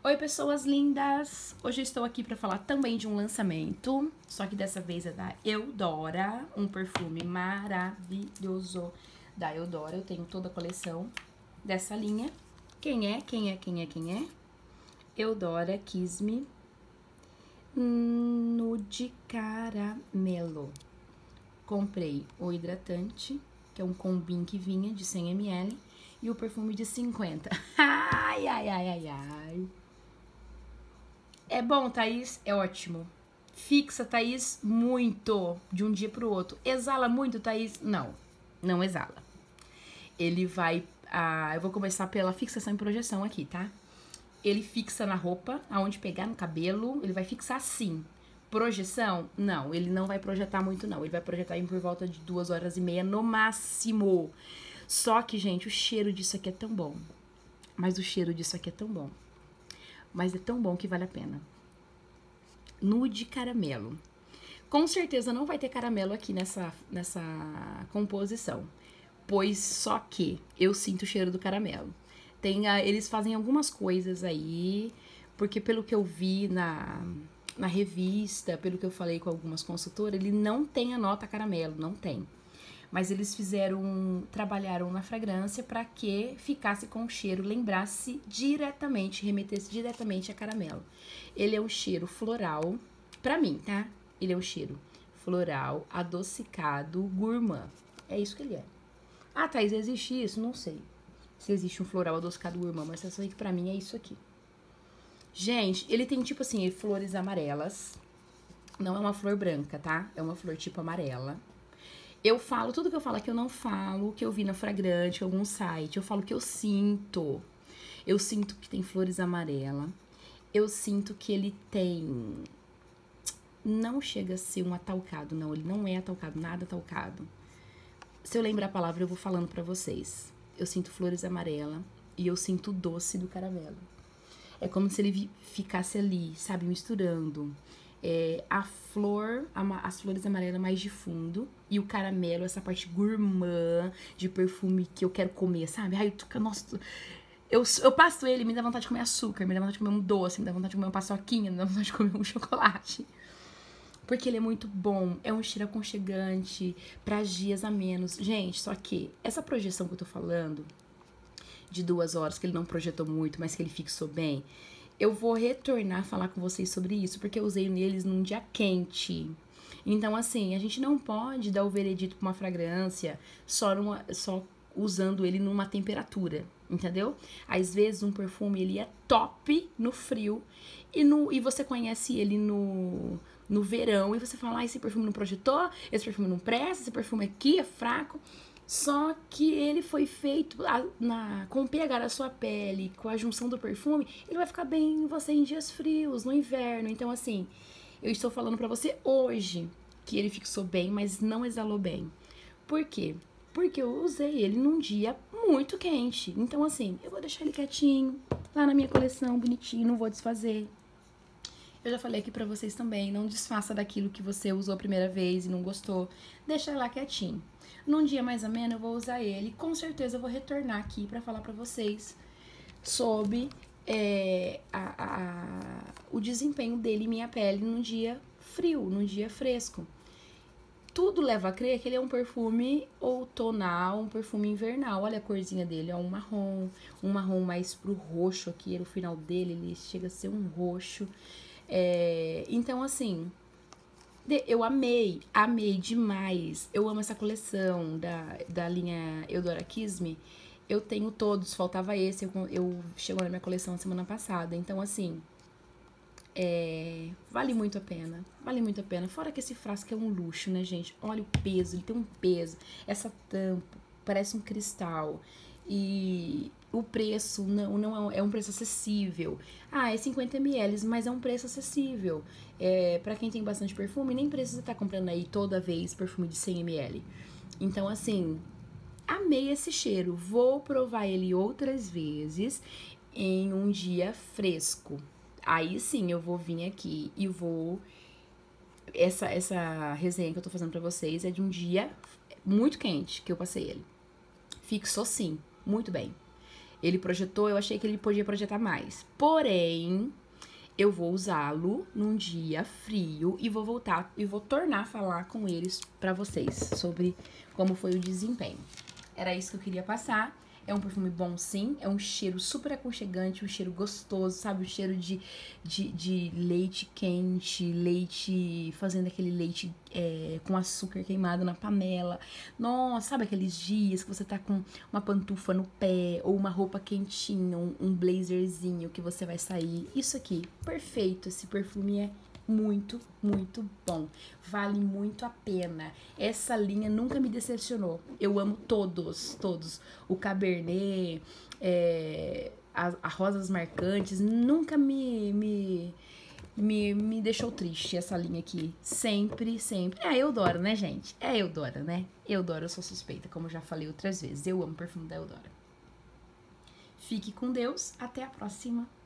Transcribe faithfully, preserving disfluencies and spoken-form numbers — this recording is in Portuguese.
Oi, pessoas lindas! Hoje eu estou aqui para falar também de um lançamento, só que dessa vez é da Eudora, um perfume maravilhoso da Eudora. Eu tenho toda a coleção dessa linha. Quem é? Quem é? Quem é? Quem é? Eudora Kiss Me Nude Caramelo. Comprei o hidratante, que é um combin que vinha de cem mililitros, e o perfume de cinquenta. Ai, ai, ai, ai, ai. É bom, Thaís? É ótimo. Fixa, Thaís? Muito. De um dia pro outro. Exala muito, Thaís? Não. Não exala. Ele vai... Ah, eu vou começar pela fixação e projeção aqui, tá? Ele fixa na roupa, aonde pegar no cabelo. Ele vai fixar assim. Projeção? Não, ele não vai projetar muito, não. Ele vai projetar em por volta de duas horas e meia no máximo. Só que, gente, o cheiro disso aqui é tão bom. Mas o cheiro disso aqui é tão bom. Mas é tão bom que vale a pena. Nude Caramelo. Com certeza não vai ter caramelo aqui nessa, nessa composição. Pois só que eu sinto o cheiro do caramelo. Tem a, eles fazem algumas coisas aí, porque pelo que eu vi na, na revista, pelo que eu falei com algumas consultoras, ele não tem a nota caramelo, não tem. Mas eles fizeram, trabalharam na fragrância para que ficasse com o cheiro, lembrasse diretamente, remetesse diretamente a caramelo. Ele é um cheiro floral, pra mim, tá? Ele é um cheiro floral, adocicado, gourmand. É isso que ele é. Ah, Thaís, existe isso? Não sei se existe um floral adocicado gourmand, mas eu sei que pra mim é isso aqui. Gente, ele tem tipo assim, flores amarelas. Não é uma flor branca, tá? É uma flor tipo amarela. Eu falo, tudo que eu falo aqui eu não falo, que eu vi na Fragrante, em algum site. Eu falo que eu sinto. Eu sinto que tem flores amarelas. Eu sinto que ele tem... Não chega a ser um atalcado, não. Ele não é atalcado, nada atalcado. Se eu lembrar a palavra, eu vou falando pra vocês. Eu sinto flores amarelas e eu sinto o doce do caramelo. É como se ele ficasse ali, sabe, misturando... É, a flor, as flores amarelas mais de fundo e o caramelo, essa parte gourmand de perfume que eu quero comer, sabe? Ai, eu, nossa, eu, eu passo ele, me dá vontade de comer açúcar, me dá vontade de comer um doce, me dá vontade de comer uma paçoquinha, me dá vontade de comer um chocolate. Porque ele é muito bom, é um cheiro aconchegante para dias a menos. Gente, só que essa projeção que eu tô falando, de duas horas, que ele não projetou muito, mas que ele fixou bem... Eu vou retornar a falar com vocês sobre isso, porque eu usei neles num dia quente. Então, assim, a gente não pode dar o veredito pra uma fragrância só, numa, só usando ele numa temperatura, entendeu? Às vezes, um perfume, ele é top no frio e, no, e você conhece ele no, no verão e você fala, ah, esse perfume não projetou, esse perfume não presta, esse perfume aqui é fraco. Só que ele foi feito na, com o pH da sua pele, com a junção do perfume, ele vai ficar bem em você em dias frios, no inverno. Então, assim, eu estou falando pra você hoje que ele fixou bem, mas não exalou bem. Por quê? Porque eu usei ele num dia muito quente. Então, assim, eu vou deixar ele quietinho, lá na minha coleção, bonitinho, não vou desfazer. Eu já falei aqui pra vocês também, não desfaça daquilo que você usou a primeira vez e não gostou. Deixa lá quietinho. Num dia mais ou menos eu vou usar ele. Com certeza eu vou retornar aqui pra falar pra vocês sobre é, a, a, o desempenho dele em minha pele num dia frio, num dia fresco. Tudo leva a crer que ele é um perfume outonal, um perfume invernal. Olha a corzinha dele, é um marrom, um marrom mais pro roxo aqui. No final dele ele chega a ser um roxo. É, então, assim, eu amei, amei demais. Eu amo essa coleção da, da linha Eudora Kiss Me. Eu tenho todos, faltava esse, eu, eu chegou na minha coleção semana passada. Então, assim, é, vale muito a pena, vale muito a pena. Fora que esse frasco é um luxo, né, gente? Olha o peso, ele tem um peso. Essa tampa parece um cristal. E o preço não, não é, é um preço acessível. Ah, é cinquenta mililitros, mas é um preço acessível. É, pra quem tem bastante perfume, nem precisa estar comprando aí toda vez perfume de cem mililitros. Então, assim, amei esse cheiro. Vou provar ele outras vezes em um dia fresco. Aí sim, eu vou vir aqui e vou... Essa, essa resenha que eu tô fazendo pra vocês é de um dia muito quente que eu passei ele. Fixou sim, muito bem. Ele projetou, eu achei que ele podia projetar mais. Porém, eu vou usá-lo num dia frio e vou voltar e vou tornar a falar com eles pra vocês sobre como foi o desempenho. Era isso que eu queria passar. É um perfume bom, sim. É um cheiro super aconchegante, um cheiro gostoso, sabe? Um cheiro de, de, de leite quente, leite... Fazendo aquele leite é, com açúcar queimado na panela. Nossa, sabe aqueles dias que você tá com uma pantufa no pé ou uma roupa quentinha, um, um blazerzinho que você vai sair. Isso aqui, perfeito. Esse perfume é muito, muito bom. Vale muito a pena. Essa linha nunca me decepcionou. Eu amo todos, todos. O Cabernet, é, a, a Rosas Marcantes, nunca me, me, me, me deixou triste essa linha aqui. Sempre, sempre. É a Eudora, né, gente? É a Eudora, né? Eudora, eu sou suspeita, como eu já falei outras vezes. Eu amo o perfume da Eudora. Fique com Deus. Até a próxima.